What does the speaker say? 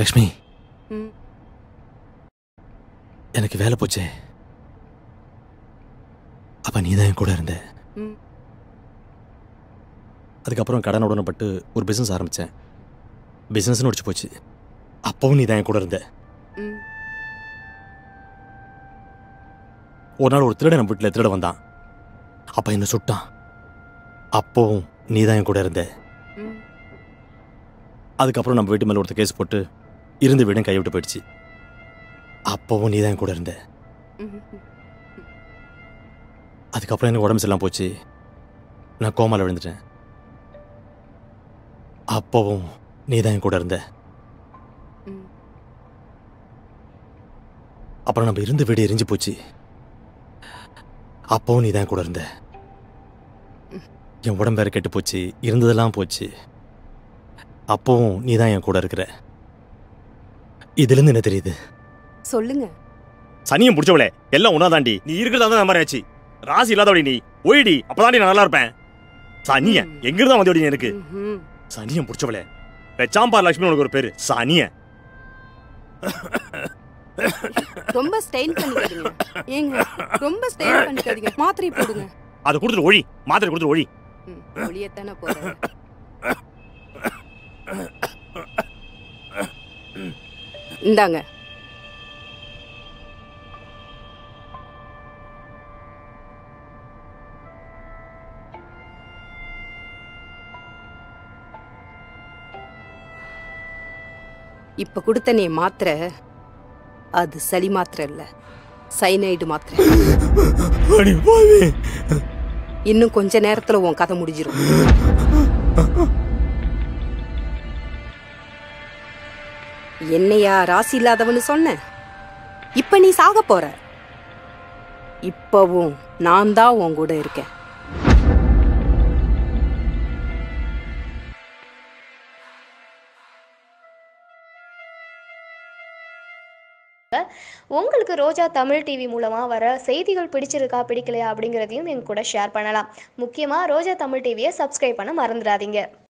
லக்ஷ்மி, ம். எனக்கு வேலை போச்சே. அப்ப நீதான் என் கூட இருந்த. ம். அதுக்கப்புறம் கடன் உடனப்பட்டு ஒரு பிசினஸ் ஆரம்பிச்சேன். பிசினஸ் முடிச்சு போச்சு. அப்பவும் நீதான் என் கூட இருந்த. ம். ஒரு நாள் ஒரு திருடன் நம்ம வீட்டில் திருட வந்தான். அப்ப என்ன சுட்டான். அப்பவும் நீதான் என் கூட இருந்த. ம். அதுக்கப்புறம் நம்ம வீட்டு மேல ஒருத்தர் கேஸ் போட்டு இருந்து வீடும் கைவிட்டு போயிடுச்சு. அப்பவும் நீதான் என் கூட இருந்த. ம். அதுக்கப்புறம் எனக்கு உடம்பு சரியில்லாம போச்சு. நான் கோமால விழுந்துட்டேன். அப்பவும் நீதான் என் கூட இருந்த. ம். அப்புறம் நம்ம இருந்த வீடு எரிஞ்சு போச்சு. அப்பவும் நீதான் என் கூட இருந்த. என் உடம்பு வேற கெட்டு போச்சு. இருந்ததெல்லாம் போச்சு. அப்பவும் நீதான் என் கூட இருக்கிற. இதுல இருந்து என்ன தெரியுது? சொல்லுங்க. சனியம் பிடிச்சவளே, எல்லாம் உன்னாதாண்டி. நீ இருக்கிறதா தான் மாதிரி ஆச்சு. ராசி இல்லாதவடி நீ. ஒய்டி, அப்பதாண்டி நான் நல்லா இருப்பேன். சனிய எங்கிருந்தா வந்தோடி எனக்கு? ம். சனியம் பிடிச்சவளே. வெச்சாம்பார் லட்சுமி உனக்கு ஒரு பேரு சனிய. ரொம்ப ஸ்டைல் பண்ணிக்காதீங்க. ஏங்க, ரொம்ப ஸ்டைல் பண்ணிக்காதீங்க. மாத்திரை போடுங்க. அதை கொடுத்துட்டு ஒழி. மாத்திரை கொடுத்துட்டு ஒழி. ஒளியத்தானே போறேன். இந்தாங்க. இப்ப கொடுத்த நீ மாத்திரை அது சளி மாத்திரை இல்ல, சைனைடு மாத்திரை. இன்னும் கொஞ்ச நேரத்துல உன் கதை முடிஞ்சிரும். என்னையா ராசி இல்லாதவன்னு சொன்ன? இப்ப நீ சாக போற. இப்பவும் நான் தான் உன் கூட இருக்கேன். உங்களுக்கு ரோஜா தமிழ் டிவி மூலமாக வர செய்திகள் பிடிச்சிருக்கா பிடிக்கலையா அப்படிங்கிறதையும் எங்க கூட ஷேர் பண்ணலாம். முக்கியமாக ரோஜா தமிழ் டிவியை சப்ஸ்கிரைப் பண்ண மறந்துடாதீங்க.